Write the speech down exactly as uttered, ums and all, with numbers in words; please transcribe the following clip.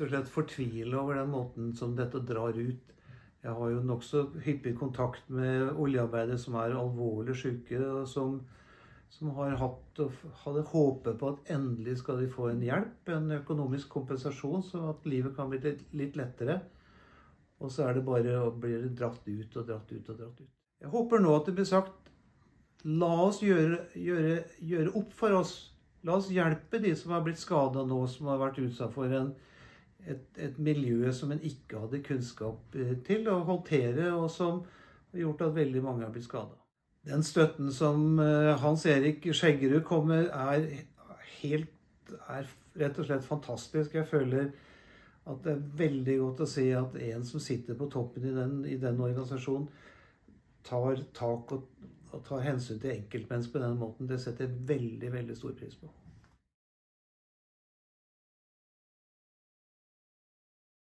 rett og slett fortvile over den måten som dette drar ut. Jeg har jo nok så hyppig kontakt med oljearbeidere som er alvorlig syke, og som, som har hatt og hadde håpet på at endelig skal de få en hjelp, en økonomisk kompensasjon, så at livet kan bli litt, litt lettere. Og så er det bare å bli dratt ut og dratt ut og dratt ut. Jeg håper nå at det blir sagt, la oss gjøre, gjøre, gjøre opp for oss. La oss hjelpe de som har blitt skadet nå, som har vært utsatt for en, et, et miljø som en ikke hadde kunnskap til å håndtere, og som har gjort at veldig mange har blitt skadet. Den støtten som Hans Erik Skjeggerud kommer er, helt, er rett og slett fantastisk. Jeg føler at det er veldig godt å se at en som sitter på toppen i den, i den organisasjonen tar tak og, og tar hensyn til enkeltmennesker på den måten. Det setter jeg veldig, veldig stor pris på.